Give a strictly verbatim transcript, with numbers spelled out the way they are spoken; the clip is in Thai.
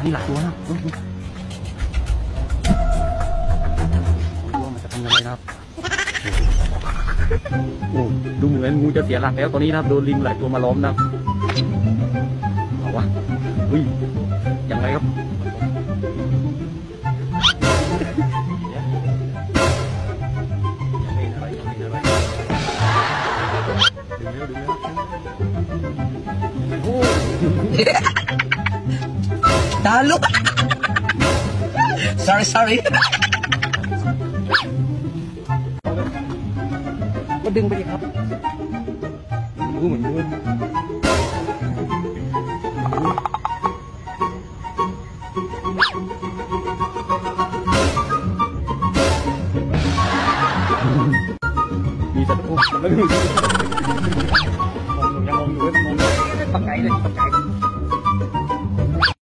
นี่หลายตัวนะว่ามันจะทำยังไงนะครับโอ้ดูเหมือนงูจะเสียหลักแล้วตอนนี้นะครับโดนลิงหลายตัวมาล้อมนะเอาวะอุ้ยยังไงครับตาลุก sorry sorry ก็ดึงไปดิครับรู้เหมือนกันมีสัตว์โอ้มันไม่มีมองอยู่ยังมองอยู่ไม่มองปักไก่เลยปักไก่